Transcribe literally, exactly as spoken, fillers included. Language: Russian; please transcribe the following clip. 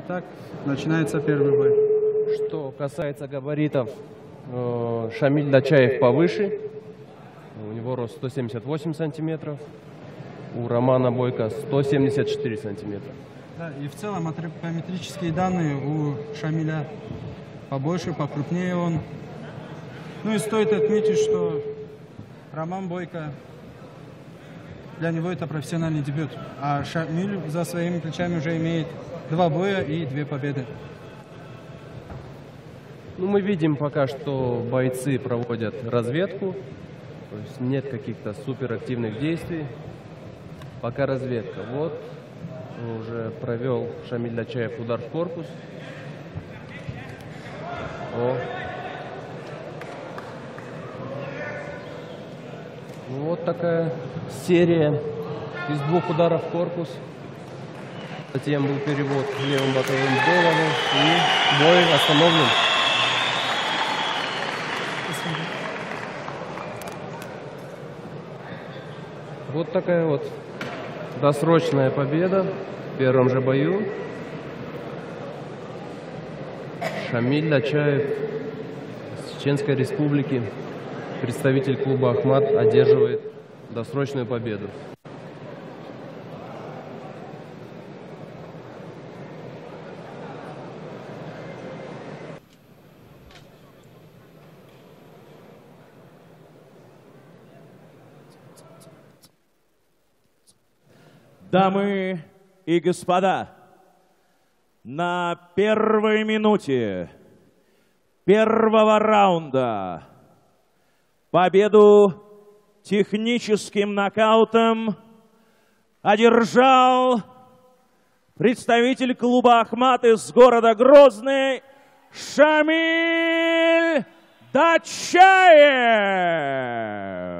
Итак, начинается первый бой. Что касается габаритов, Шамиль Дачаев повыше. У него рост сто семьдесят восемь сантиметров. У Романа Бойко сто семьдесят четыре сантиметра. Да, и в целом антропометрические данные у Шамиля побольше, покрупнее он. Ну и стоит отметить, что Роман Бойко, для него это профессиональный дебют. А Шамиль за своими плечами уже имеет два боя и две победы. Ну, мы видим пока, что бойцы проводят разведку. То есть нет каких-то суперактивных действий. Пока разведка. Вот уже провел Шамиль Дачаев удар в корпус. О. Вот такая серия из двух ударов в корпус. Затем был перевод левым боковым в голову. И бой остановлен. Вот такая вот досрочная победа в первом же бою. Шамиль Дачаев из Чеченской Республики, представитель клуба «Ахмат», одерживает досрочную победу. Дамы и господа, на первой минуте первого раунда победу техническим нокаутом одержал представитель клуба «Ахмат» из города Грозный Шамиль Дачаев.